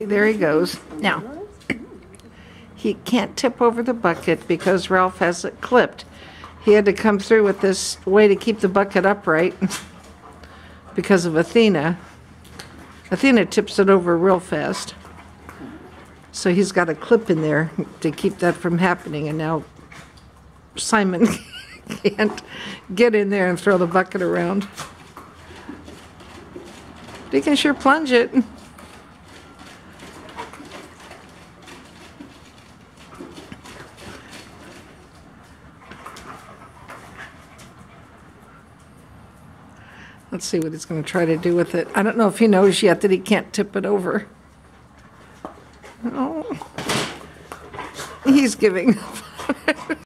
there he goes. Now, he can't tip over the bucket because Ralph has it clipped. He had to come through with this way to keep the bucket upright because of Athena. Athena tips it over real fast. So he's got a clip in there to keep that from happening, and now Simon can't get in there and throw the bucket around. But he can sure plunge it. Let's see what he's going to try to do with it. I don't know if he knows yet that he can't tip it over. Oh, he's giving up.